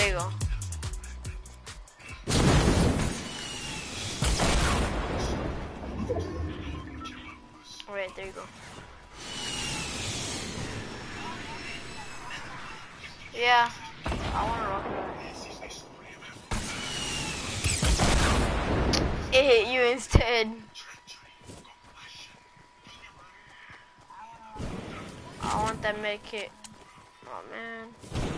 you go. Alright, there you go. Yeah, I want to rock that. It hit you instead. I want that med kit. Oh man.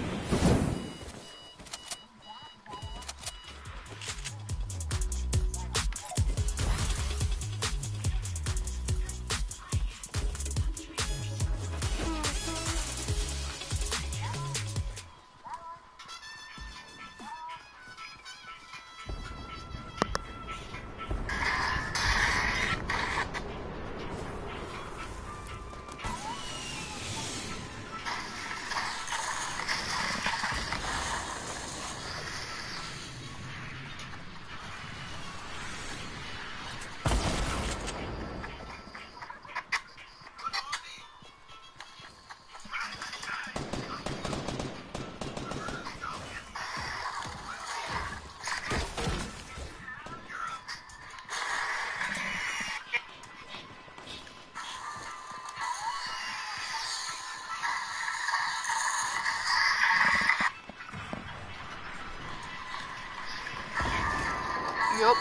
Yup.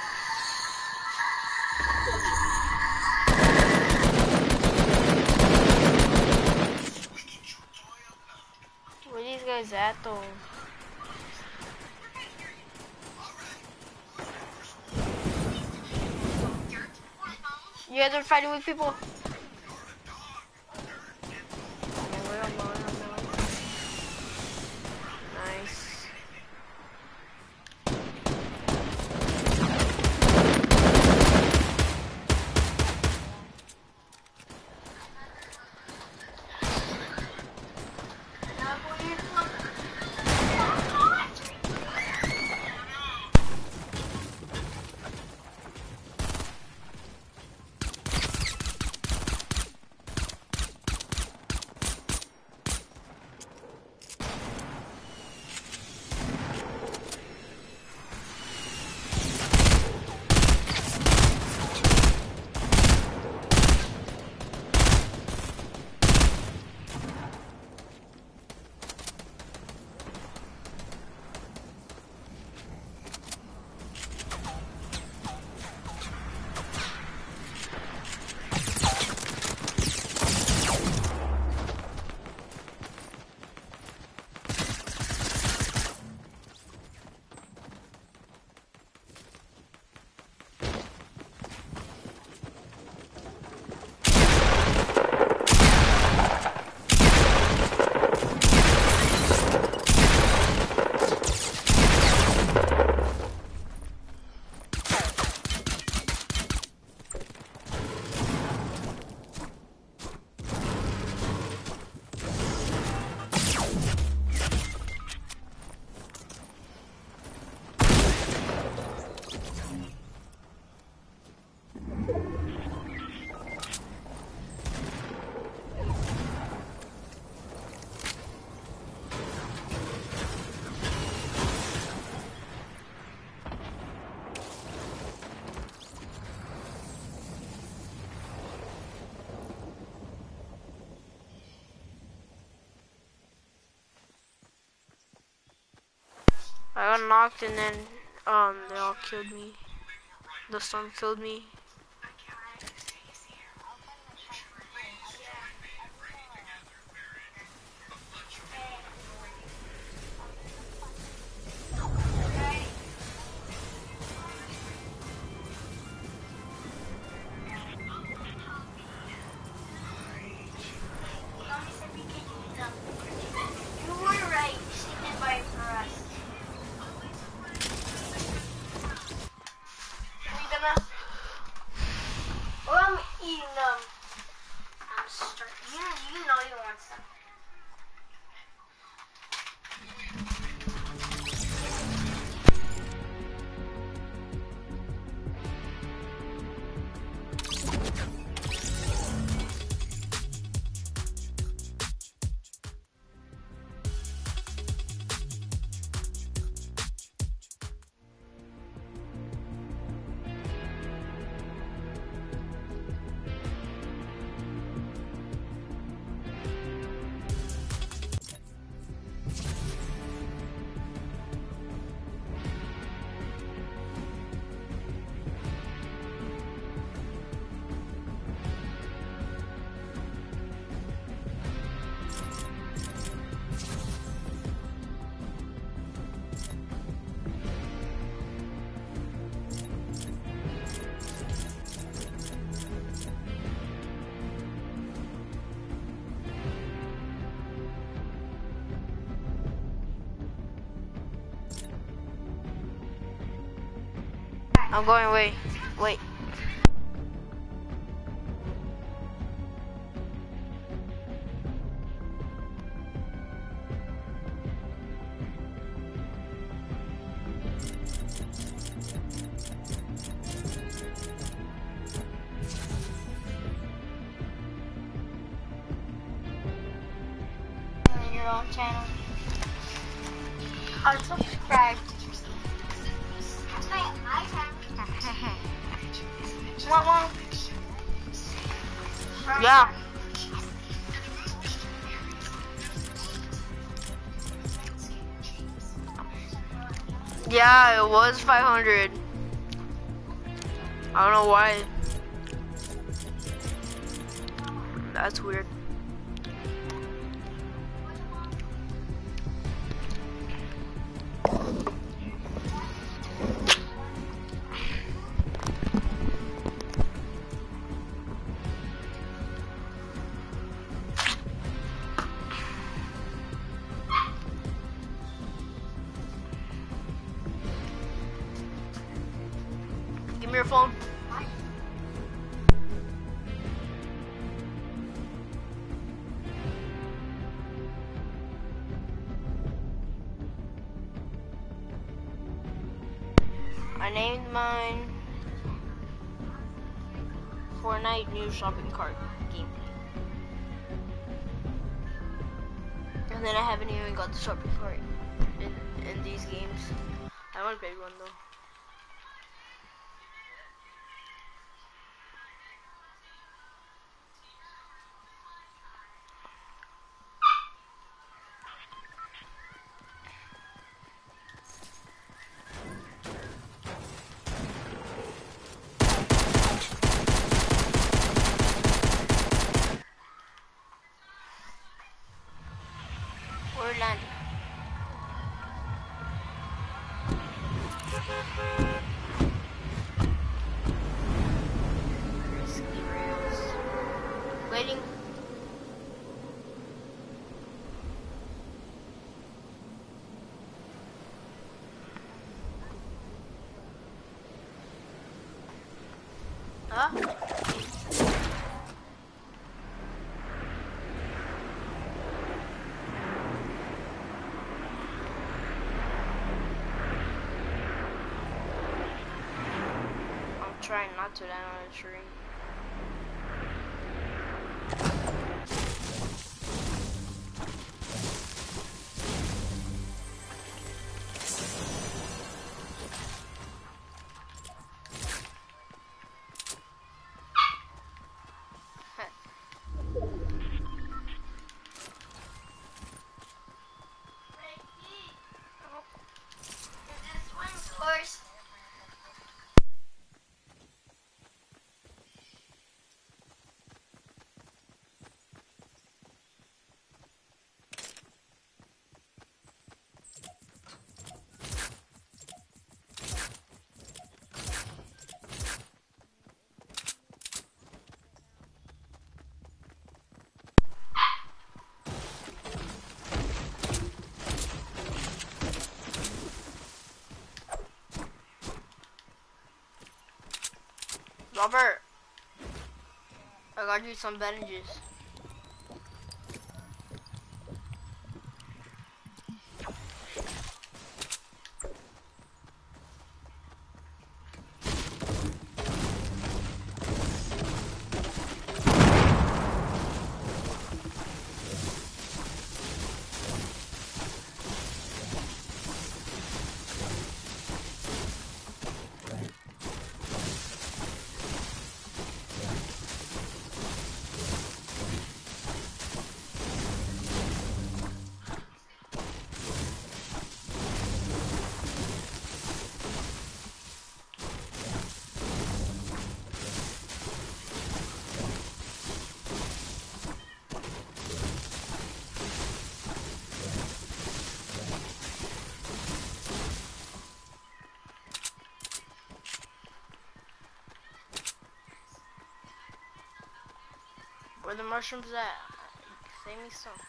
Where these guys at though? You guys are fighting with people? Nice. I got knocked and then they all killed me. The storm killed me. I'm going away. Wait. Your own channel. Unsubscribe. Want one? Yeah. Yeah, it was 500. I don't know why. That's weird. Give me your phone. I named mine Fortnite new shopping cart gameplay. And then I haven't even got the shopping cart in these games. I want a big one though. We're landing. Risky rails. Waiting. Huh? I'm trying not to land on a tree. Robert, I got you some bandages. Where the mushrooms at? Save me some.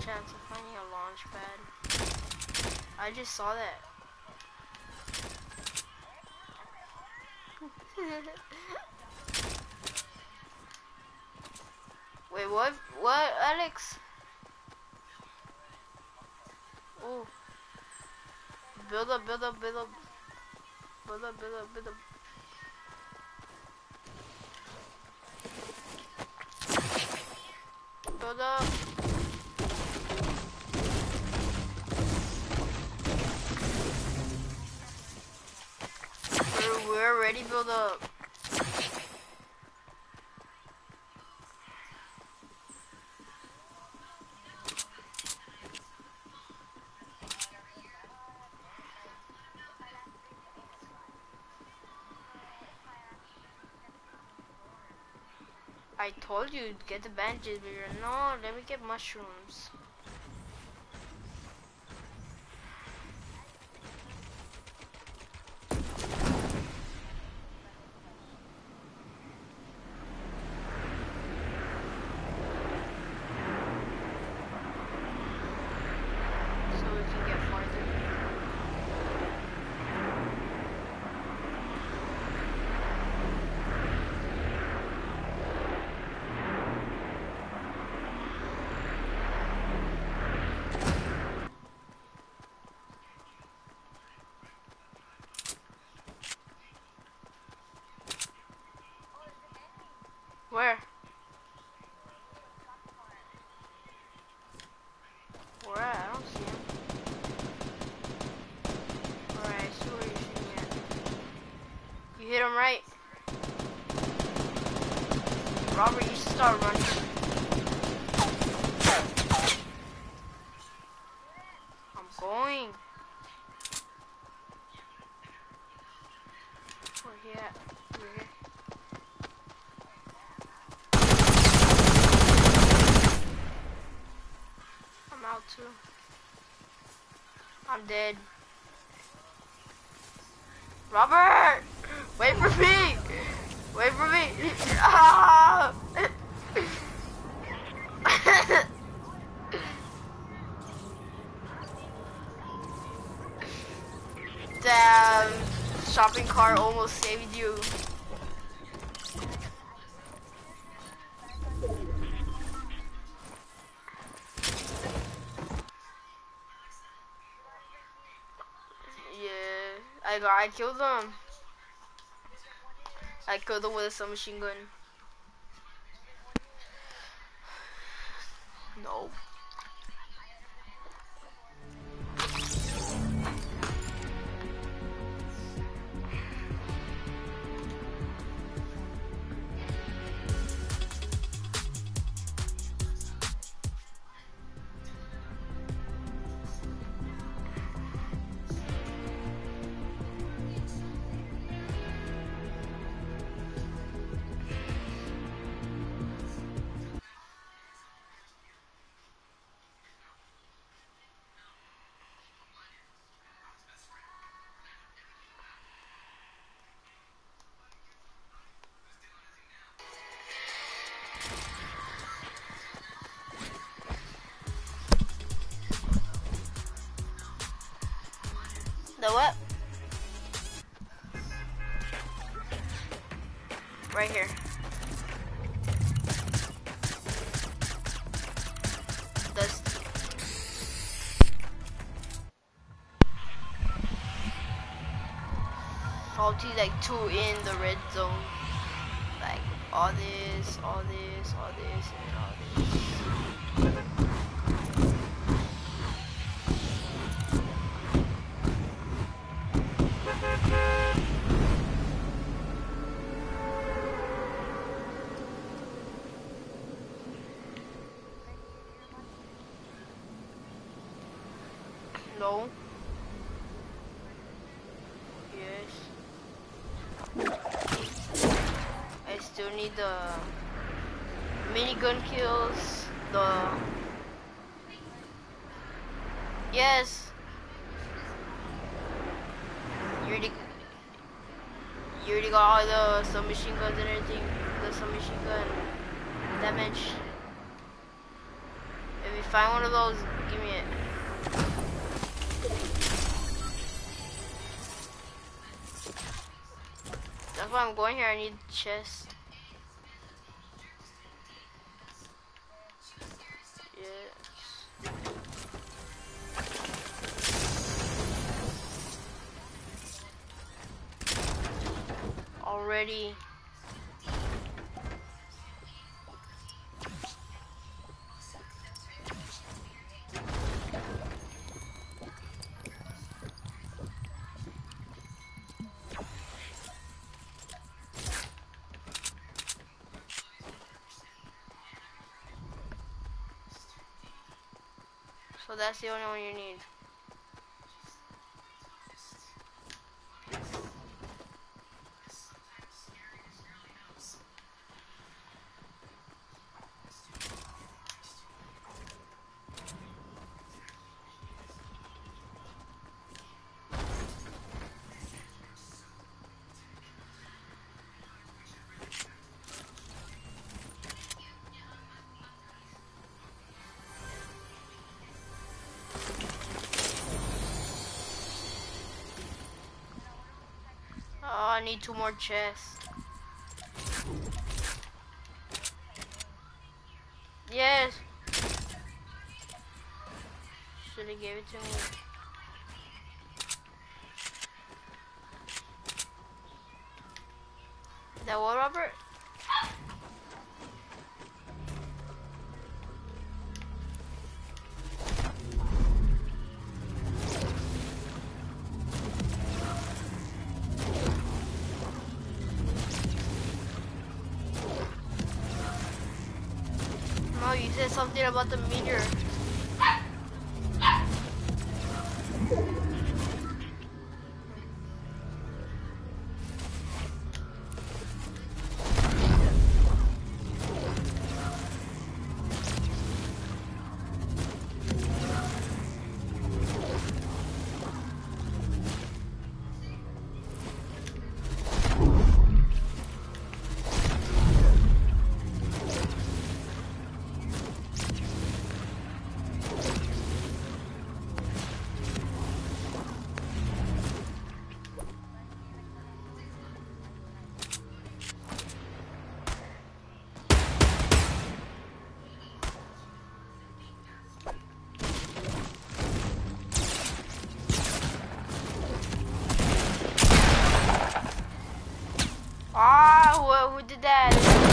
chance of finding a launch pad. I just saw that. Wait, what? What, Alex? Oh. Build up, build up, build up. Build up, build up, build up. Build up. We're already built up. I told you get the bandages, but you're no. Let me get mushrooms. So we can get farther. Where? Where at? I don't see him. Alright, I see where you're shooting at. You hit him right. Robert, you should start running. I'm going. Where he at? Over here. I'm out too. I'm dead. Robert! Wait for me! Wait for me! Ah! Damn! Shopping cart almost saved you. I killed them. I killed them with a submachine gun. No. The what? Right here. Dusty. Salty like 2 in the red zone. Like all this, all this, all this, and all this. No. Yes. I still need the minigun kills. Yes. You already got all the submachine guns and everything. The submachine gun damage. find one of those, give me it. That's why I'm going here. I need chest. Yes. Already. So that's the only one you need. Oh, I need 2 more chests. Yes. Should have gave it to me. That what, Robert? No, you said something about the meteor. Ah, who did that?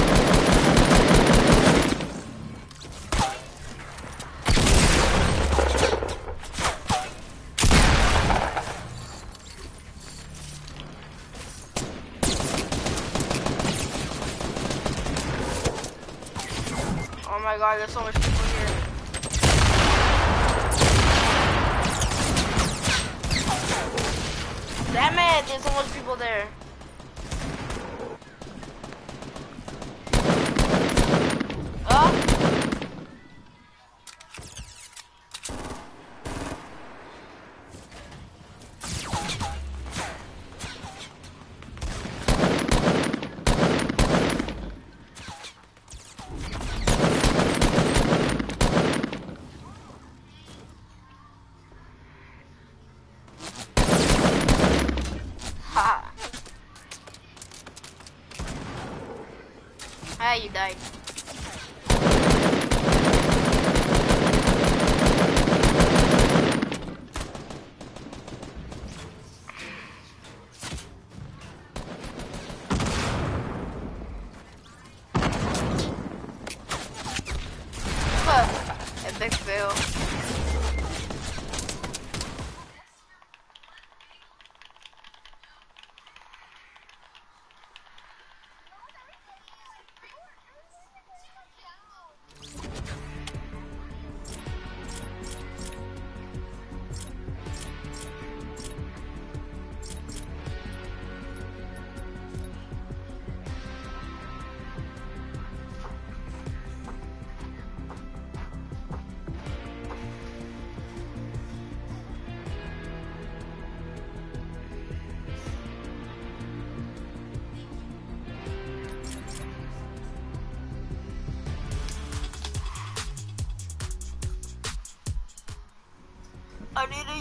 Oh my god, there's so much people here. Damn it, there's so much people there. Oh. Ha. Ah, you died. Epic fail.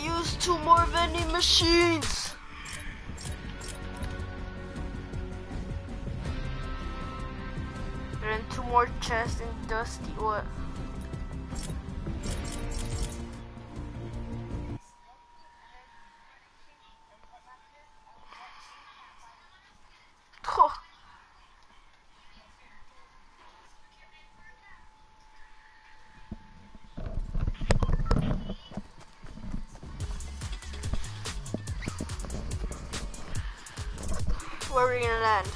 use 2 more vending machines. And then 2 more chests and dusty what? Where are we gonna land?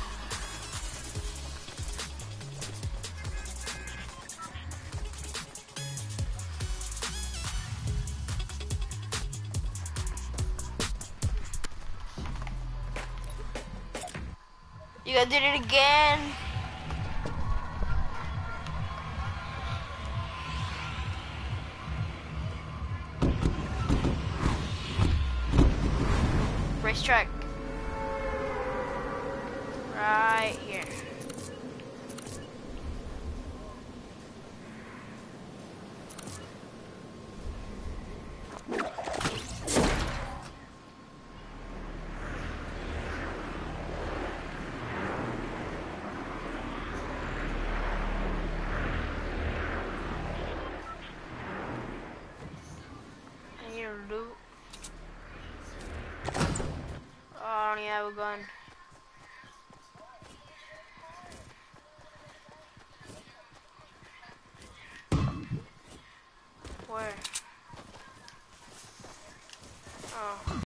You guys did it again. Racetrack. Right here. I need a loot. Oh, I don't even have a gun. Where? Oh.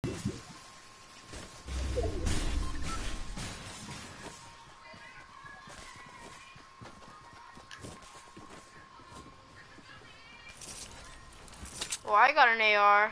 Well, I got an AR.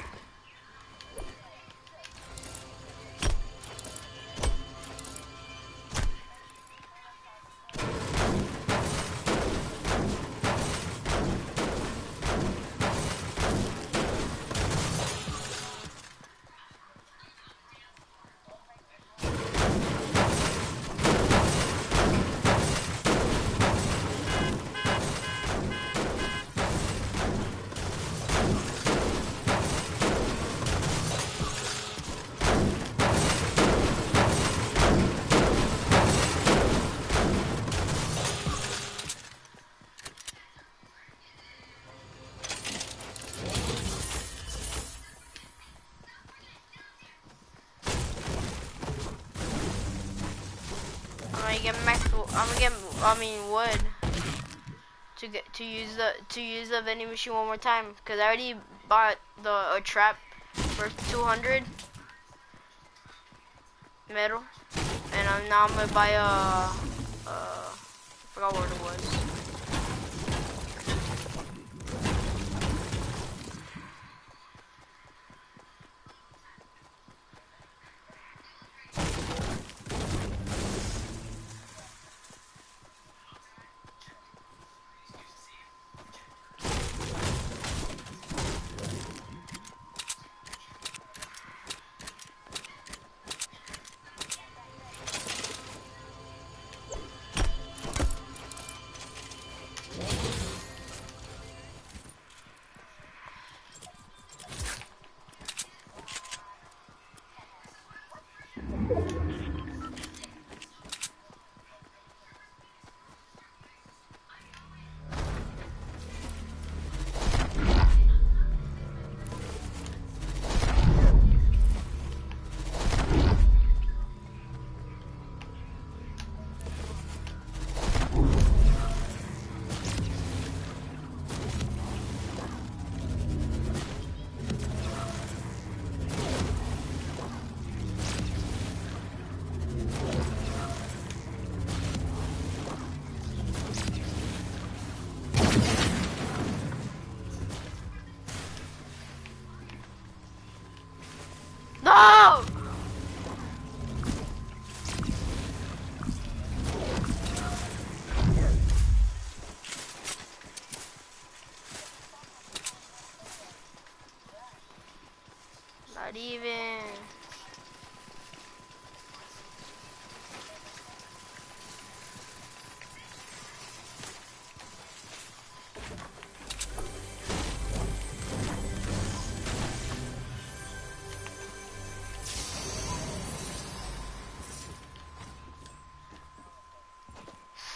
I'm gonna get wood to use the vending machine one more time because I already bought a trap for 200 metal, and now I'm gonna buy I forgot what it was.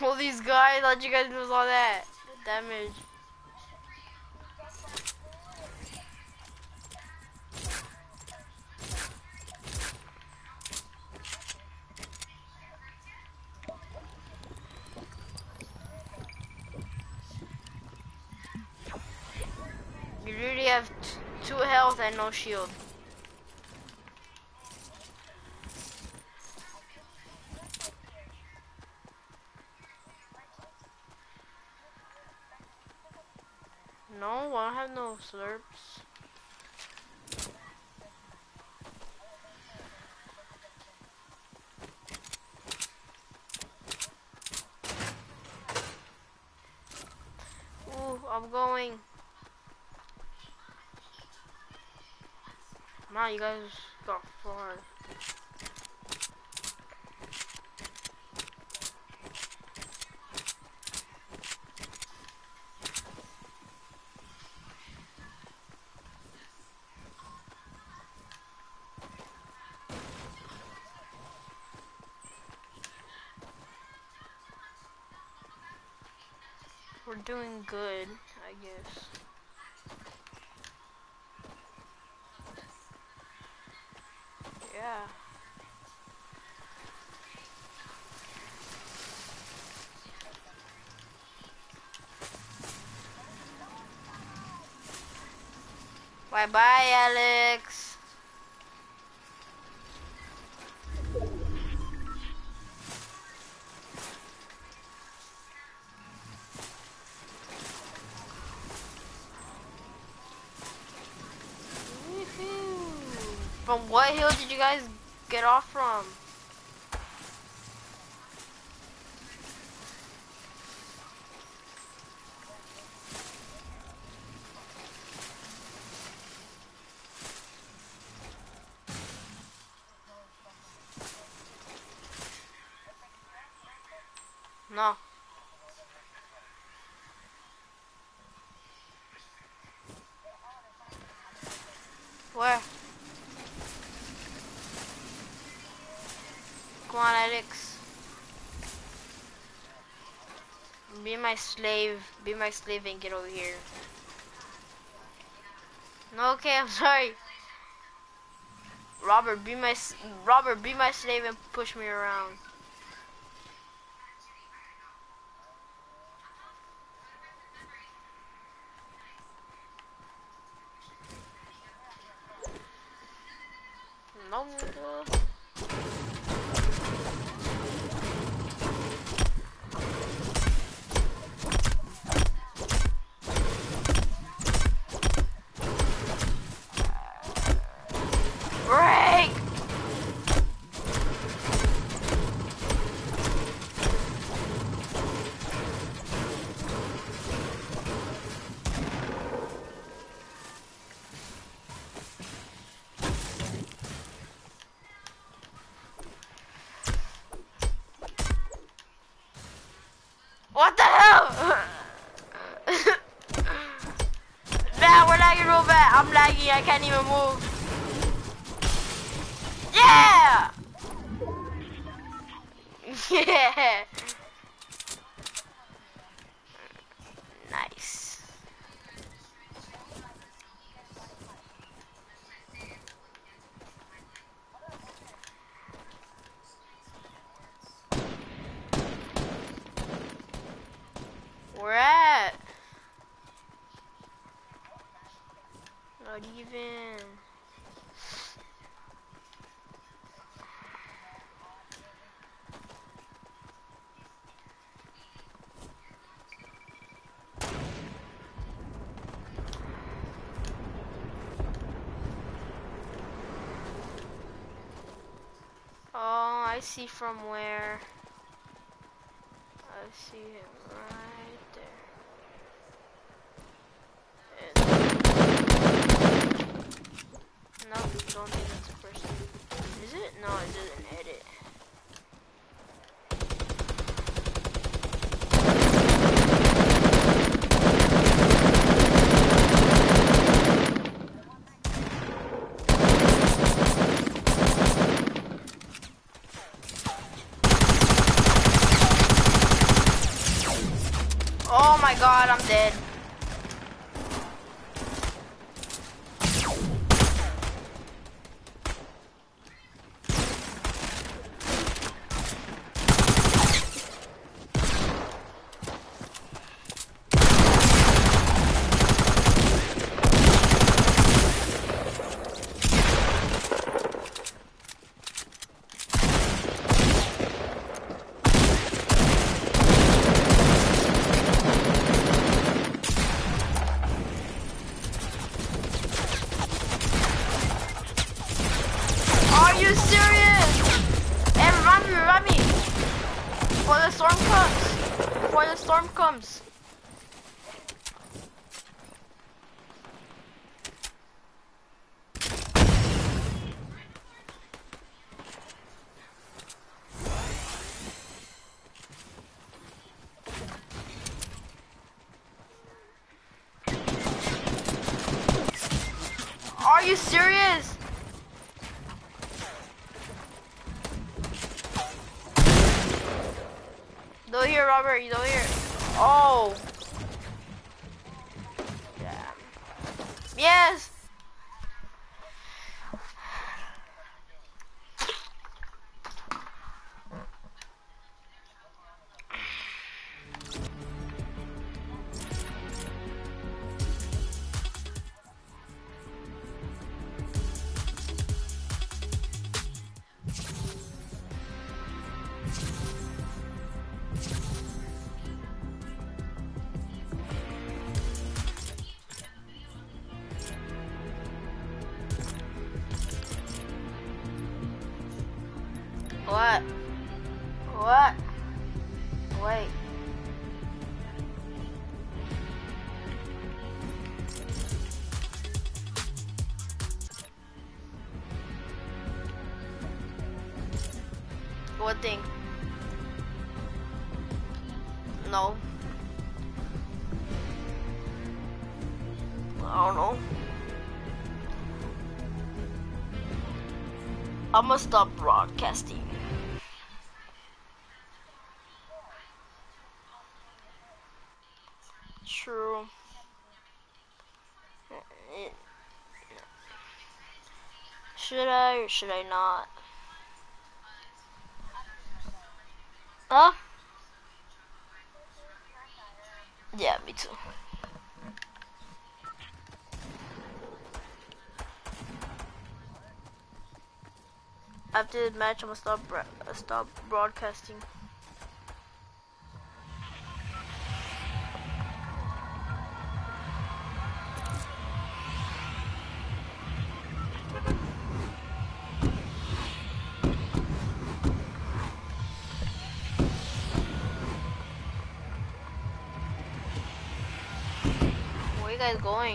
All these guys, I thought you guys was all that damage. You really have 2 health and no shield. No, I don't have no slurps. Ooh, I'm going. Nah, you guys got far. We're doing good, I guess. Yeah. Bye bye, Alex. From what hill did you guys get off from? No. Where? Come on, Alex. Be my slave. Be my slave and get over here. No, okay, I'm sorry. Robert, be my slave and push me around. No, nigga. Break! What the hell? Nah, we're lagging real bad. I'm lagging. I can't even move. Yeah! Yeah! Nice. Where at? Not even. Oh, I see from where. I see him right there. Nope, don't think that's a person. Is it? No, it doesn't edit. god, I'm dead. Are you serious? And run me. Before the storm comes. Before the storm comes. Are you serious? Don't hear, Robert, you don't hear. Oh. Yeah. Yes. What? What? Wait. What thing? No. I don't know. I'm gonna stop broadcasting. True. Should I or should I not? Huh? Yeah, me too. After the match, I'm gonna stop broadcasting. Where are you guys going?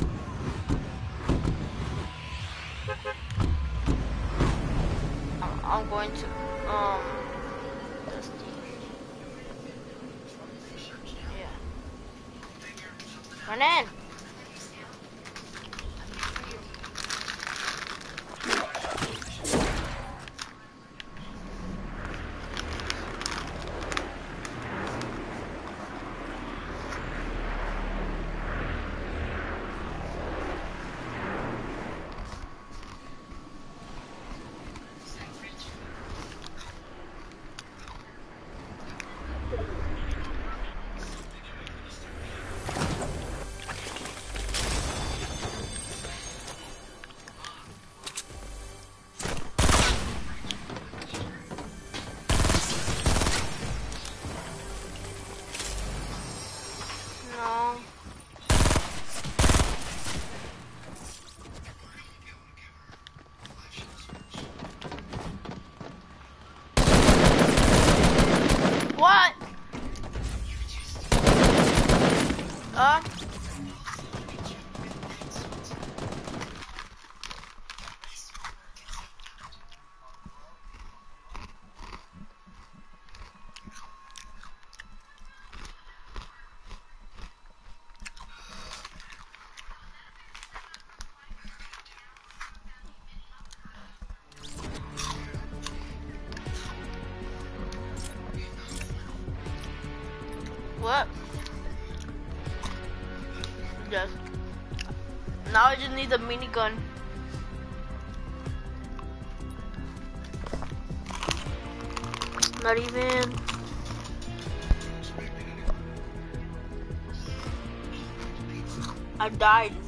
I'm going to Dusty. Yeah. Run in. No. What? What? just now I just need the minigun. Not even. I died.